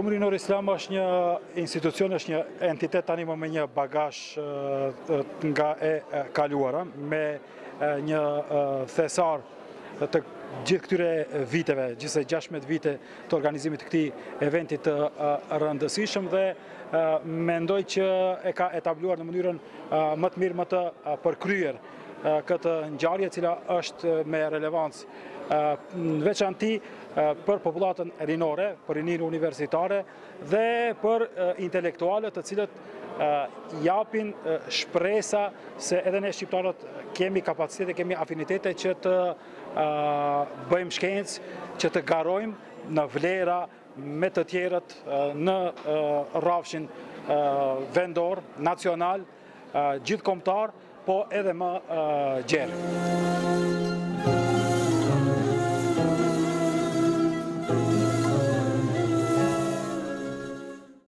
Urinor Islam është një institucion, është një entitet tani më me një bagazh nga e kaluara, me një thesar të gjithë këtyre viteve, gjithse 16 vite të organizimit të këtij eventi të rëndësishëm dhe mendoj që e ka etabluar në mënyrën më të mirë, më të përkryer këtë ngjarje e cila është me relevancë në veçanti për popullatën rinore, për rininë universitare dhe për intelektualët të cilët japin shpresa se edhe ne shqiptarët kemi kapacitete, kemi afinitete që të bëjmë shkencë, që të garojmë në vlera me të tjerët në rrafshin vendor, nacional, gjithkombëtar, po edhe më gjerë.